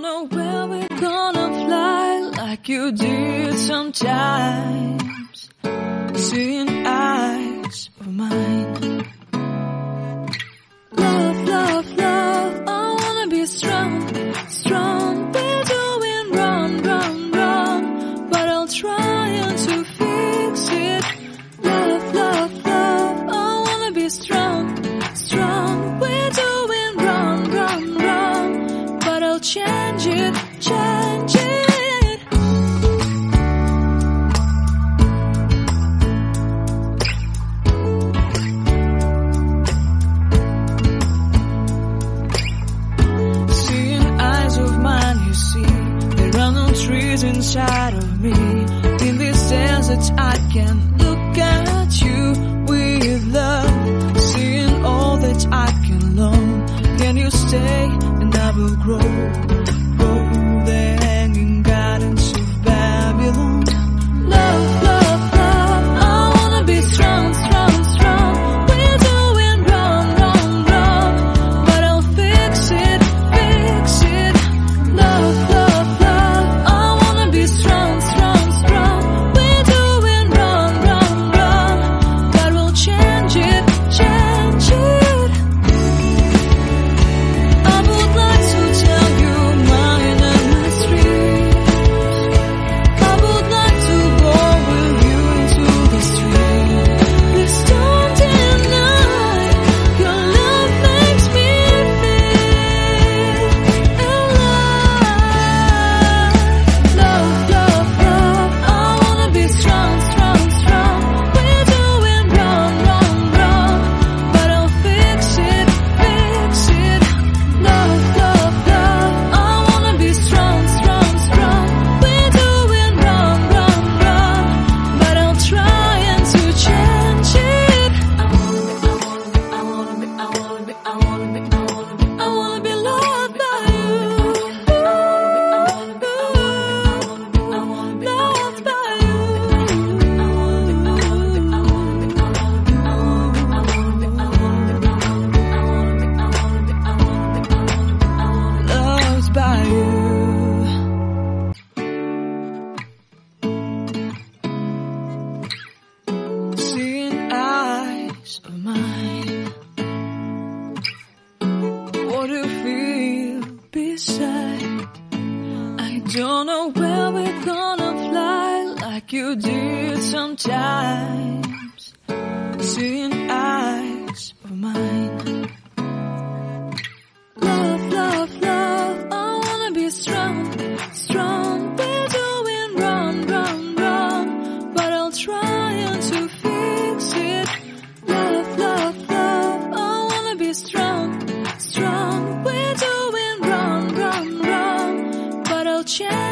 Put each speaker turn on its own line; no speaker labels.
know where we're gonna fly like you did sometimes. Seeing eyes of mine. Love, love, love, I wanna be strong, strong. We're doing wrong, wrong, wrong, but I'll try to fix it. Love, love, love, I wanna be strong, strong. We're doing wrong, wrong, wrong, but I'll change it, change it. Trees inside of me. In this desert I can look at you with love. Seeing all that I can learn. Can you stay and I will grow? Grow the hanging gardens of Babylon. Love, love, love, I wanna be strong, strong, strong. We're doing wrong, wrong, wrong, but I'll fix it, fix it. Love, love, strong, strong, strong. We're doing wrong, wrong, wrong, but we'll change it, change it. I would like to tell you mine and my streets. I would like to go with you into the street. Please don't deny your love makes me feel alive. Love, love, love, I wanna be strong, strong, strong. We're doing wrong, wrong, wrong, but I'll fix it, fix it. Love, love, love, I wanna be strong, strong, strong. We're doing wrong, wrong, wrong, but I'll try to change it. I wanna be loved by you. Loved by you. Loved by you. Seeing eyes of mine. What do you feel beside? I don't know where we're gonna fly like you did sometimes. Seeing eyes of mine. Love, love, love, I wanna be strong, strong. We're doing wrong, wrong, wrong, but I'll try to fix it. Love, love, love, I wanna be strong, strong. We're doing wrong, wrong, wrong, but I'll change